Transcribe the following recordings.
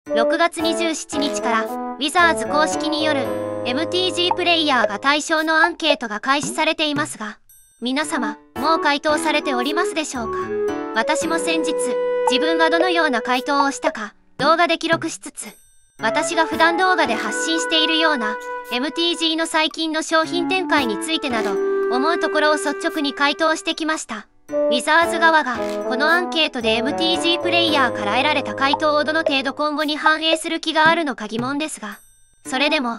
6月27日からウィザーズ公式による MTG プレイヤーが対象のアンケートが開始されていますが、皆様もう回答されておりますでしょうか。私も先日自分がどのような回答をしたか動画で記録しつつ、私が普段動画で発信しているような MTG の最近の商品展開についてなど思うところを率直に回答してきました。ウィザーズ側がこのアンケートで MTG プレイヤーから得られた回答をどの程度今後に反映する気があるのか疑問ですが、それでも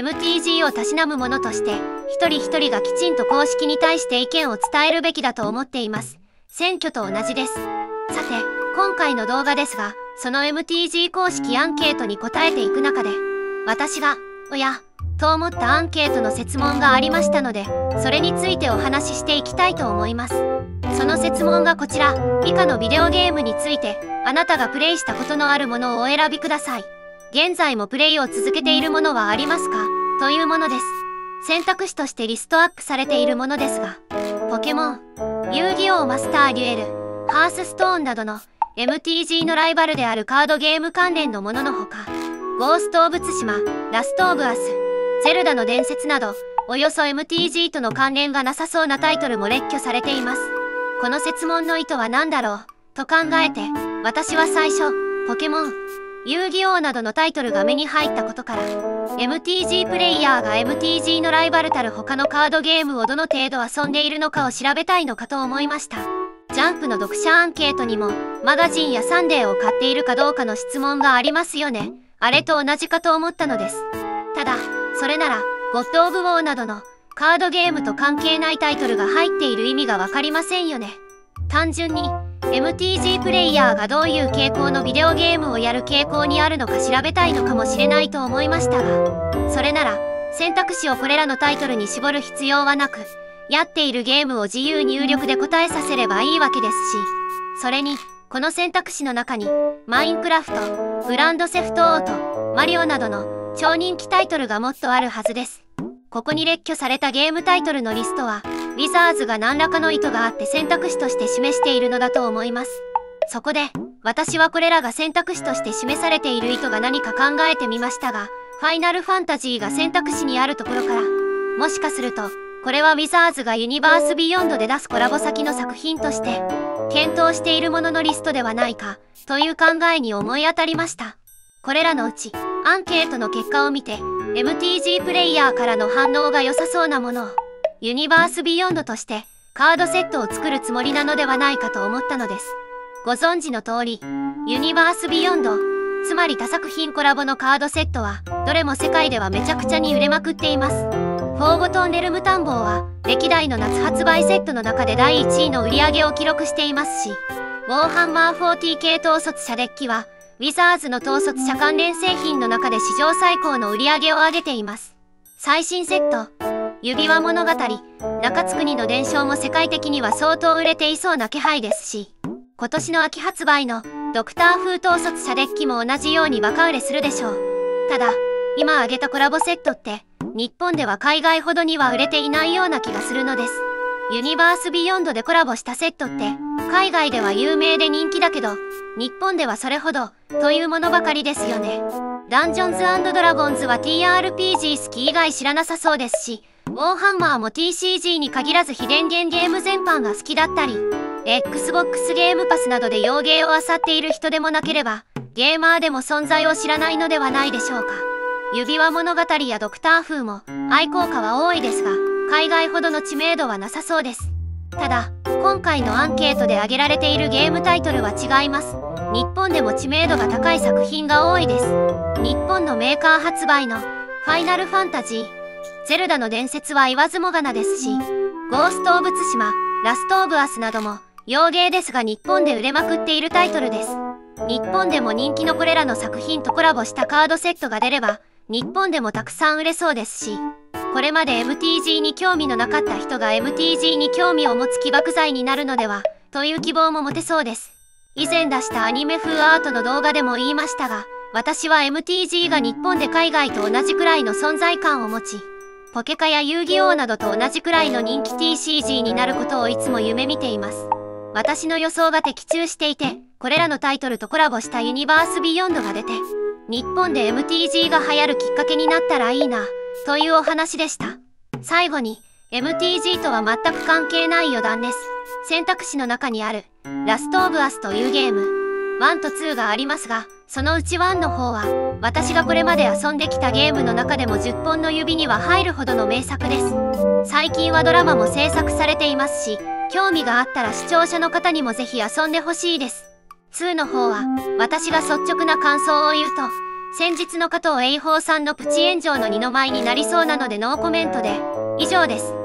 MTG をたしなむ者として一人一人がきちんと公式に対して意見を伝えるべきだと思っています。選挙と同じです。さて、今回の動画ですが、その MTG 公式アンケートに答えていく中で、私がおやと思ったアンケートの設問がありましたので、それについてお話ししていきたいと思います。その設問がこちら。以下のビデオゲームについてあなたがプレイしたことのあるものをお選びください。現在もプレイを続けているものはありますか、というものです。選択肢としてリストアップされているものですが、ポケモン、遊戯王マスターデュエル、ハースストーンなどの MTG のライバルであるカードゲーム関連のもののほか、ゴースト・オブ・ツシマ、ラスト・オブ・アス、ゼルダの伝説など、およそ MTG との関連がなさそうなタイトルも列挙されています。この設問の意図は何だろうと考えて、私は最初、ポケモン、遊戯王などのタイトルが目に入ったことから、MTG プレイヤーが MTG のライバルたる他のカードゲームをどの程度遊んでいるのかを調べたいのかと思いました。ジャンプの読者アンケートにも、マガジンやサンデーを買っているかどうかの質問がありますよね。あれと同じかと思ったのです。ただ、それなら、ゴッド・オブ・ウォーなどのカードゲームと関係ないタイトルが入っている意味がわかりませんよね。単純に MTG プレイヤーがどういう傾向のビデオゲームをやる傾向にあるのか調べたいのかもしれないと思いましたが、それなら選択肢をこれらのタイトルに絞る必要はなく、やっているゲームを自由入力で答えさせればいいわけですし、それにこの選択肢の中にマインクラフト、グランドセフトオート、マリオなどの超人気タイトルがもっとあるはずです。ここに列挙されたゲームタイトルのリストは、ウィザーズが何らかの意図があって選択肢として示しているのだと思います。そこで、私はこれらが選択肢として示されている意図が何か考えてみましたが、ファイナルファンタジーが選択肢にあるところから、もしかすると、これはウィザーズがユニバースビヨンドで出すコラボ先の作品として、検討しているもののリストではないか、という考えに思い当たりました。これらのうち、アンケートの結果を見て、MTG プレイヤーからの反応が良さそうなものを、ユニバースビヨンドとしてカードセットを作るつもりなのではないかと思ったのです。ご存知の通り、ユニバースビヨンド、つまり多作品コラボのカードセットは、どれも世界ではめちゃくちゃに売れまくっています。フォーゴトンレルム探訪は、歴代の夏発売セットの中で第1位の売り上げを記録していますし、ウォーハンマー 40K 統率者デッキは、ウィザーズの統率者関連製品の中で史上最高の売り上げを上げています。最新セット、指輪物語、中津国の伝承も世界的には相当売れていそうな気配ですし、今年の秋発売のドクター風統率者デッキも同じようにバカ売れするでしょう。ただ、今挙げたコラボセットって、日本では海外ほどには売れていないような気がするのです。ユニバースビヨンドでコラボしたセットって、海外では有名で人気だけど、日本ではそれほど、というものばかりですよね。ダンジョンズ&ドラゴンズは TRPG 好き以外知らなさそうですし、ウォーハンマーも TCG に限らず非電源ゲーム全般が好きだったり、Xbox ゲームパスなどで洋芸を漁っている人でもなければ、ゲーマーでも存在を知らないのではないでしょうか。指輪物語やドクター風も愛好家は多いですが、海外ほどの知名度はなさそうです。ただ、今回のアンケートで挙げられているゲームタイトルは違います。日本でも知名度が高い作品が多いです。日本のメーカー発売のファイナルファンタジー、ゼルダの伝説は言わずもがなですし、ゴースト・オブ・ツシマ、ラスト・オブ・アスなども洋芸ですが日本で売れまくっているタイトルです。日本でも人気のこれらの作品とコラボしたカードセットが出れば、日本でもたくさん売れそうですし、これまで MTG に興味のなかった人が MTG に興味を持つ起爆剤になるのでは、という希望も持てそうです。以前出したアニメ風アートの動画でも言いましたが、私は MTG が日本で海外と同じくらいの存在感を持ち、ポケカや遊戯王などと同じくらいの人気 TCG になることをいつも夢見ています。私の予想が的中していて、これらのタイトルとコラボしたユニバースビヨンドが出て、 日本で MTG が流行るきっかけになったらいいな、というお話でした。最後に、MTG とは全く関係ない余談です。選択肢の中にある、ラストオブアスというゲーム、1と2がありますが、そのうち1の方は、私がこれまで遊んできたゲームの中でも10本の指には入るほどの名作です。最近はドラマも制作されていますし、興味があったら視聴者の方にもぜひ遊んでほしいです。2の方は、私が率直な感想を言うと、先日の加藤英宝さんのプチ炎上の二の舞になりそうなのでノーコメントで、以上です。